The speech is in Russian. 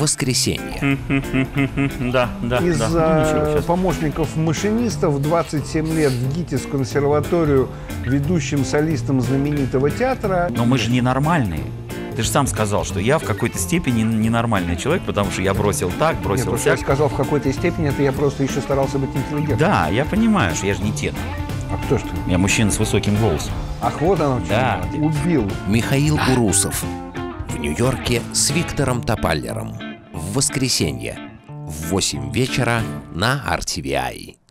воскресенье. Да. Из помощников машинистов 27 лет в ГИТИС консерваторию ведущим солистом знаменитого театра. Но мы же ненормальные. Ты же сам сказал, что я в какой-то степени ненормальный человек, потому что я бросил так, бросил сяк. сяк. Я сказал в какой-то степени, это я просто еще старался быть интеллигентным. Да, я понимаю, что я же не тенор. А кто ж ты? Я мужчина с высоким голосом. Ах, вот оно что. Да. Убил. Михаил Урусов в Нью-Йорке с Виктором Топаллером в воскресенье в 8 вечера на RTVI.